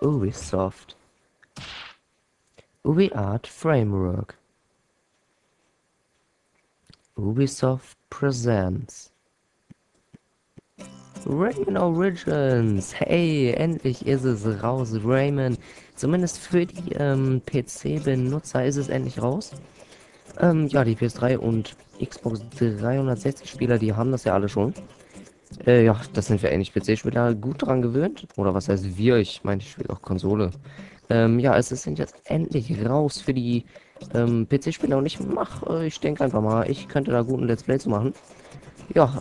Ubisoft. UbiArt Framework. Ubisoft presents Rayman Origins. Hey, endlich ist es raus, Rayman. Zumindest für die PC-Benutzer ist es endlich raus. Ja, die PS3 und Xbox 360 Spieler, die haben das ja alle schon. Ja, das sind wir endlich PC-Spieler gut dran gewöhnt. Oder was heißt wir? Ich meine, ich spiele auch Konsole. Ja, es sind jetzt endlich raus für die PC-Spieler und ich denke einfach mal, ich könnte da gut ein Let's Play zu machen. Ja,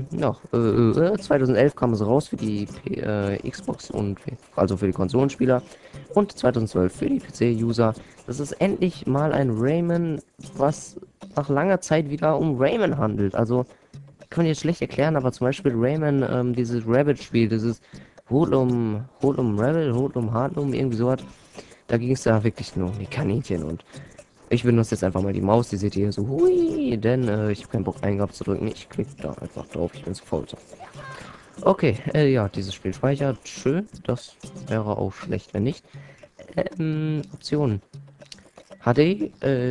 2011 kam es raus für die Xbox und also für die Konsolenspieler und 2012 für die PC-User. Das ist endlich mal ein Rayman, was nach langer Zeit wieder um Rayman handelt. Also kann man jetzt schlecht erklären, aber zum Beispiel Rayman, dieses Rabbit-Spiel, dieses Holt um Rabbit, Holt um Hartlum, irgendwie sowas. Da ging es ja wirklich nur um die Kaninchen und ich benutze jetzt einfach mal die Maus, die seht ihr hier so, hui, denn ich habe keinen Bock Eingabe zu drücken. Ich klicke da einfach drauf, ich bin zu faul. So. Okay, ja, dieses Spiel speichert, schön, das wäre auch schlecht, wenn nicht. Optionen. HD,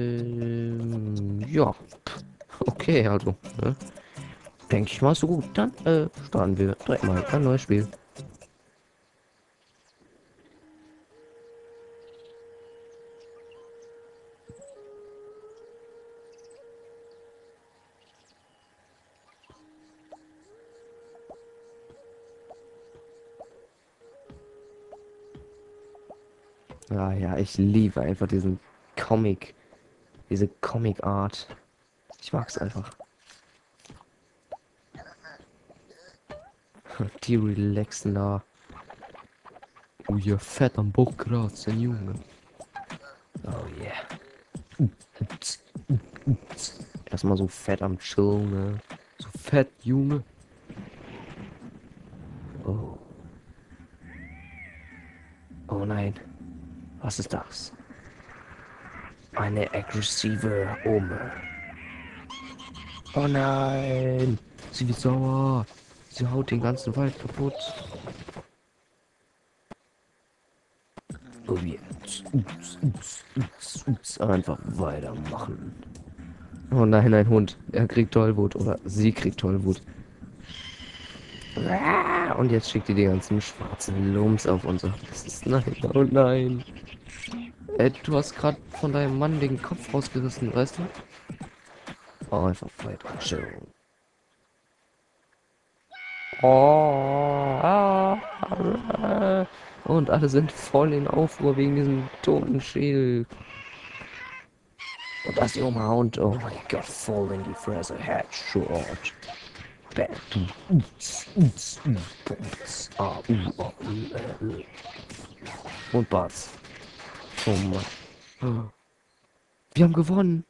ja, okay, also, ne? Denke ich mal so gut. Dann starten wir direkt mal ein neues Spiel. Ah ja, ich liebe einfach diese Comic Art. Ich mag es einfach. Die relaxen da. Oh, ihr fett am Bock kratzen, Junge. Oh yeah. Erstmal so fett am Chillen, ne? So fett, Junge. Oh. Oh nein. Was ist das? Eine aggressive Ome. Oh nein. Sie wird sauer. Sie haut den ganzen Wald kaputt. Oh jetzt. Einfach weitermachen. Oh nein, ein Hund. Er kriegt Tollwut. Oder sie kriegt Tollwut. Und jetzt schickt die ganzen schwarzen Lums auf uns. Das ist nein. Oh nein. Du hast gerade von deinem Mann den Kopf rausgerissen, weißt du? Oh, einfach weiter chillen. Oh, und alle sind voll in Aufruhr wegen diesem toten Schädel. Und das Oma und oh mein Gott, voll in die Fresse. Headshot. Bam. Ah, und Bats. Oh Mann. Wir haben gewonnen.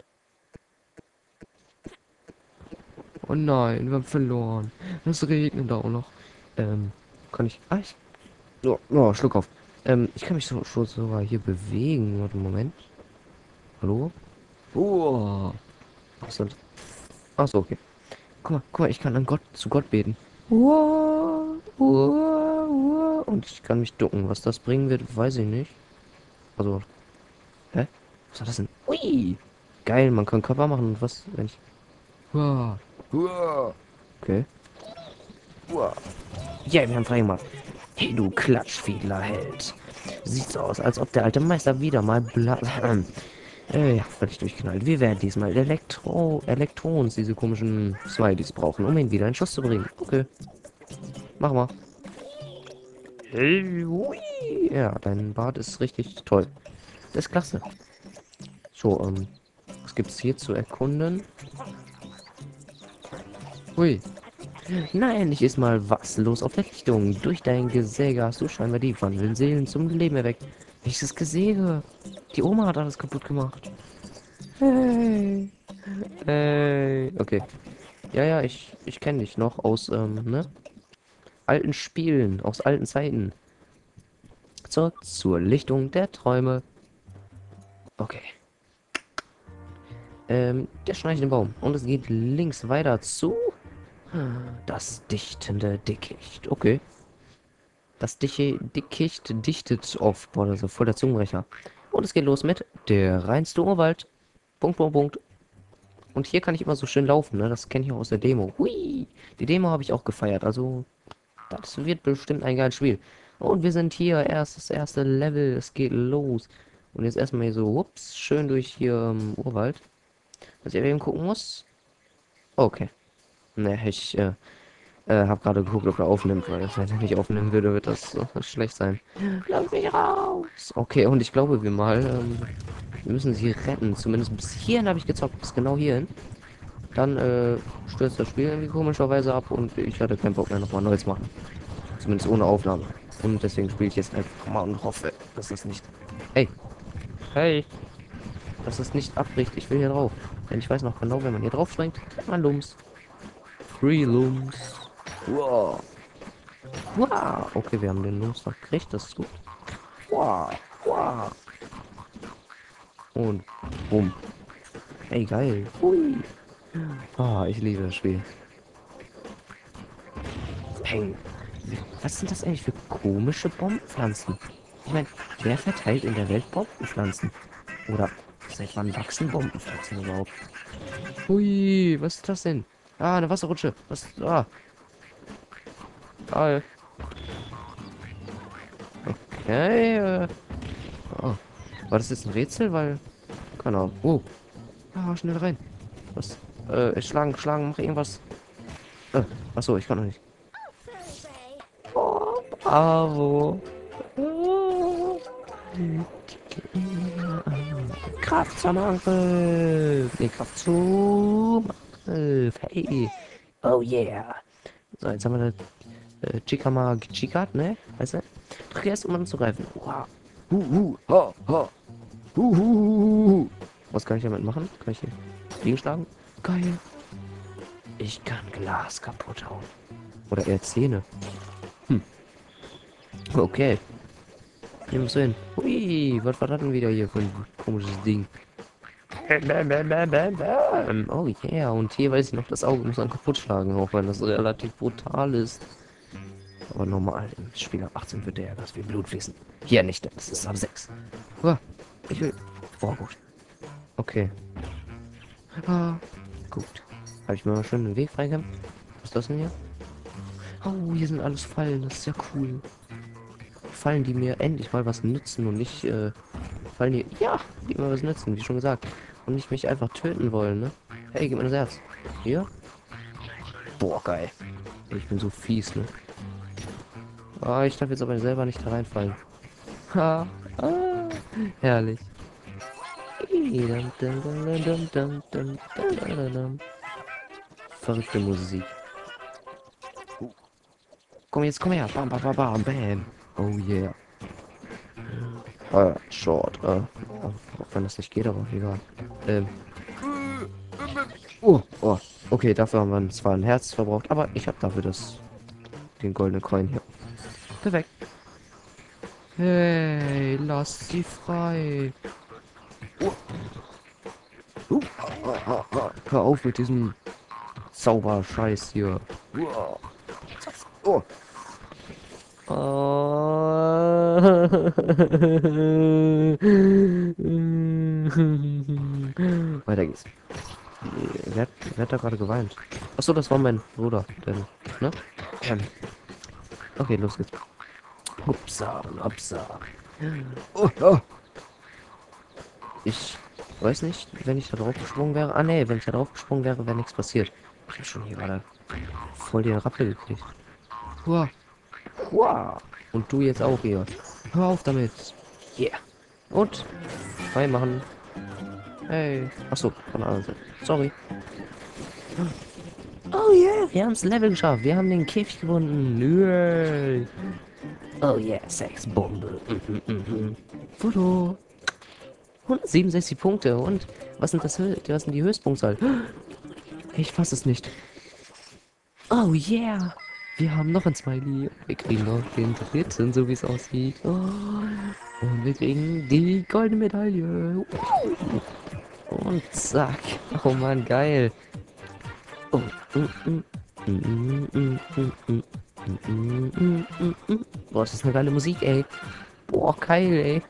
Oh nein, wir haben verloren. Es regnet auch noch. Ähm, kann ich. Ah, ich. Oh, Schluck auf. Ich kann mich schon sogar hier bewegen. Warte, Moment. Hallo? Oh. Was ist das? Achso, okay. Guck mal, ich kann an Gott, zu Gott beten. Und ich kann mich ducken. Was das bringen wird, weiß ich nicht. Also, hä? Was war das denn? Ui! Geil, man kann Körper machen und was, wenn ich. Uah. Uah. Okay. Uah. Ja, wir haben freigemacht. Hey, du Klatschfiedler-Held. Sieht so aus, als ob der alte Meister wieder mal ja, völlig durchknallt. Wir werden diesmal Elektrons, diese komischen Smileys brauchen, um ihn wieder in Schuss zu bringen. Okay, mach mal. Hey, ui. Ja, dein Bart ist richtig toll. Das ist klasse. So, was gibt's hier zu erkunden? Hui. Nein, ich ist mal was los auf der Lichtung. Durch dein Gesäge hast du scheinbar die wandelnden Seelen zum Leben erweckt. Welches Gesäge? Die Oma hat alles kaputt gemacht. Hey. Hey. Okay. Ja, ja, ich kenne dich noch aus, ne? Alten Spielen, aus alten Zeiten. Zurück zur Lichtung der Träume. Okay. Der schnarchende Baum. Und es geht links weiter zu das dichtende Dickicht. Okay. Das Dickicht dichtet auf. Boah, das ist ja voll der Zungenbrecher. Und es geht los mit der reinste Urwald. Punkt, Punkt, Punkt. Und hier kann ich immer so schön laufen, ne? Das kenne ich auch aus der Demo. Hui! Die Demo habe ich auch gefeiert. Also, das wird bestimmt ein geiles Spiel. Und wir sind hier. Das erste Level. Es geht los. Und jetzt erstmal hier so, ups, schön durch hier Urwald. Was ich eben gucken muss. Okay. Ne, ich habe gerade geguckt, ob er aufnimmt, weil wenn er nicht aufnehmen würde, wird das schlecht sein. Lass mich raus! Okay, und ich glaube, wir müssen sie retten. Zumindest bis hierhin habe ich gezockt. Bis genau hierhin. Dann stürzt das Spiel irgendwie komischerweise ab und ich hatte keinen Bock mehr nochmal Neues machen. Zumindest ohne Aufnahme. Und deswegen spiele ich jetzt einfach mal und hoffe, dass das nicht. Hey, hey, dass das nicht abbricht. Ich will hier drauf. Denn ich weiß noch genau, wenn man hier drauf springt, kriegt man Lums. Free Lums. Wow. Wow. Okay, wir haben den Lums noch gekriegt. Das ist gut. Wow. Wow. Und bumm. Ey, geil. Hui. Ah, ich liebe das Spiel. Peng. Was sind das eigentlich für komische Bombenpflanzen? Ich meine, wer verteilt in der Welt Bombenpflanzen? Oder seit wann wachsen Bombenpflanzen überhaupt? Hui, was ist das denn? Ah, eine Wasserrutsche. Was? Ah, geil. Okay, oh. War das jetzt ein Rätsel? Weil, keine Ahnung. Oh, ah, schnell rein. Was? Schlagen, mach irgendwas. Achso, ich kann noch nicht. Oh, bravo. Oh. Kraft zum Angriff. Nee, Kraft zum Angriff. Hey. Oh yeah. So, jetzt haben wir eine Chikama Chikat, ne? Weißt du? Drücke erst, um anzugreifen. Wow. Ha, ha. Was kann ich damit machen? Kann ich hier gegenschlagen? Geil. Ich kann Glas kaputt hauen. Oder eher Zähne. Hm. Okay. Hier muss hin. Hui, was war das denn wieder hier für ein komisches Ding? Oh yeah, und hier weiß ich noch, das Auge muss man kaputt schlagen, auch wenn das relativ brutal ist. Aber normal, im Spiel ab 18 wird der das wie Blut fließen. Hier nicht, das ist ab 6. Ich will. Oh, gut. Okay. Ah, gut. Habe ich mir mal schön den Weg freigekämpft. Was ist das denn hier? Oh, hier sind alles Fallen, das ist ja cool. Fallen, die mir endlich mal was nützen und nicht, Fallen, die, ja, die mir was nützen, wie schon gesagt. Und nicht mich einfach töten wollen, ne? Hey, gib mir das Herz. Hier? Boah, geil. Ich bin so fies, ne? Ah, ich darf jetzt aber selber nicht da reinfallen. Ha, ah, herrlich. Verrückte Musik. Komm her. Bam, bam, bam, bam, bam. Oh yeah. Short. Auch wenn das nicht geht, aber egal. Oh. Okay, dafür haben wir zwar ein Herz verbraucht, aber ich habe dafür den goldenen Coin hier. Perfekt. Hey, lass sie frei. Hör auf mit diesem Zauberscheiß hier. Oh. Weiter geht's. Wer hat da gerade geweint? Achso, das war mein Bruder. Denn, ne? Okay, los geht's. Upsa. Oh. Ich weiß nicht, wenn ich da drauf gesprungen wäre. Ah ne, wenn ich da drauf gesprungen wäre, wäre nichts passiert. Ich habe schon hier gerade voll den Rappel gekriegt. Hua. Und du jetzt auch hier. Hör auf damit. Yeah. Und frei machen. Hey. Achso, von der anderen Seite. Sorry. Oh yeah, wir haben das Level geschafft. Wir haben den Käfig gefunden. Yay. Oh yeah, Sexbombe. Foto. 167 Punkte. Und was sind die Höchstpunktzahl? Ich fasse es nicht. Oh yeah. Wir haben noch ein Smiley. Wir kriegen noch den dritten, so wie es aussieht. Oh. Und wir kriegen die goldene Medaille. Und zack. Oh man, geil. Oh. Boah, das ist eine geile Musik, ey. Boah, geil, ey.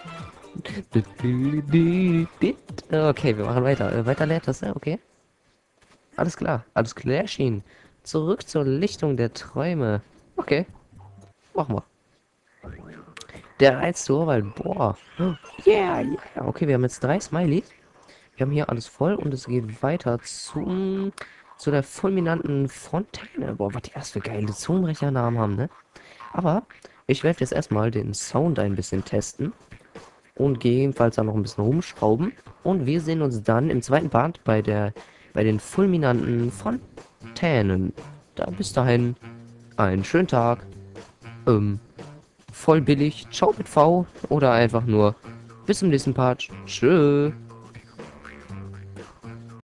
Okay, wir machen weiter. Weiter Leertaste, okay. Alles klar, alles klärchen. Zurück zur Lichtung der Träume. Okay, machen wir. Der Reiz zur Urwald, boah. Yeah, yeah. Okay, wir haben jetzt 3 Smileys. Wir haben hier alles voll und es geht weiter zu der fulminanten Fontäne. Boah, was die erst für geile Zungenbrechernamen haben, ne? Aber ich werde jetzt erstmal den Sound ein bisschen testen und gegebenenfalls dann noch ein bisschen rumschrauben. Und wir sehen uns dann im zweiten Part bei den fulminanten Fontänen. Da bis dahin einen schönen Tag. Voll billig. Ciao mit V oder einfach nur bis zum nächsten Part. Tschö.